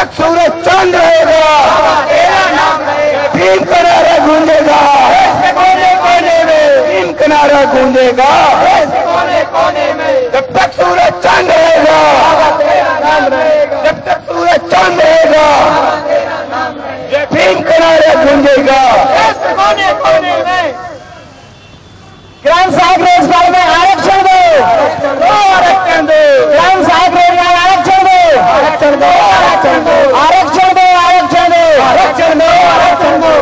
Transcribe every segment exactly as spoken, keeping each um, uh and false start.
तक सूरज चांद रहेगा भीम का नारा गूंजेगा, कोने कोने में भीम का नारा गूंजेगा, कोने कोने में जब तक सूरज चांद रहेगा, जब तक सूरज चांद रहेगा जय भीम का नारा गूंजेगा, कोने कोने में। ग्राम सहायक रोजगार में आरक्षण दो, आरक्षण दो, ग्राम सहायक रोजगार आरक्षण दो, आरक्षण दो, आरक्षण दो, आरक्षण दो, आरक्षण दो, आरक्षण दो, आरक्षण दो।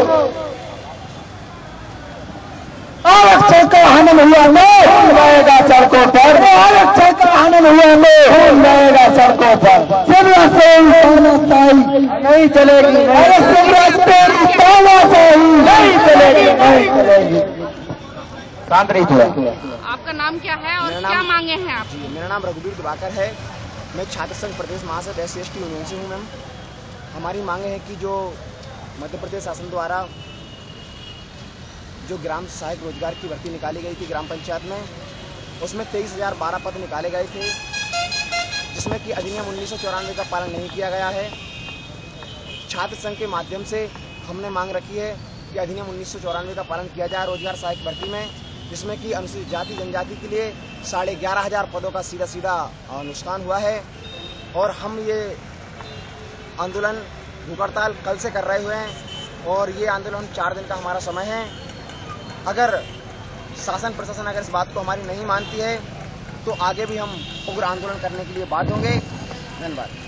आरक्षण का हनन हुआ में खून बहेगा सड़कों पर, आरक्षण का हनन हुआ में खून बहेगा सड़कों पर। शिवराज सिंह तानाशाही नहीं चलेगी, अरे शिवराज तेरी तानाशाही नहीं चलेगी, नहीं चलेगी। शांत रही थोड़ा। आपका नाम क्या है और क्या मांगे हैं आप? जी, मेरा नाम रघुवीर दिवाकर है। मैं छात्र संघ प्रदेश महासचिव S C S T union से हूँ। मैम, हमारी मांगे हैं कि जो मध्य प्रदेश शासन द्वारा जो ग्राम सहायक रोजगार की भर्ती निकाली गई थी ग्राम पंचायत में, उसमें तेईस हजार बारह पद निकाले गए थे, जिसमें कि अधिनियम उन्नीस सौ चौरानवे का पालन नहीं किया गया है। छात्र संघ के माध्यम से हमने मांग रखी है कि अधिनियम उन्नीस सौ चौरानवे का पालन किया जाए रोजगार सहायक भर्ती में, जिसमें कि अनुसूचित जाति जनजाति के लिए साढ़े ग्यारह हजार पदों का सीधा सीधा नुकसान हुआ है। और हम ये आंदोलन भूख हड़ताल कल से कर रहे हुए हैं और ये आंदोलन चार दिन का हमारा समय है। अगर शासन प्रशासन अगर इस बात को हमारी नहीं मानती है तो आगे भी हम उग्र आंदोलन करने के लिए बाध्य होंगे। धन्यवाद।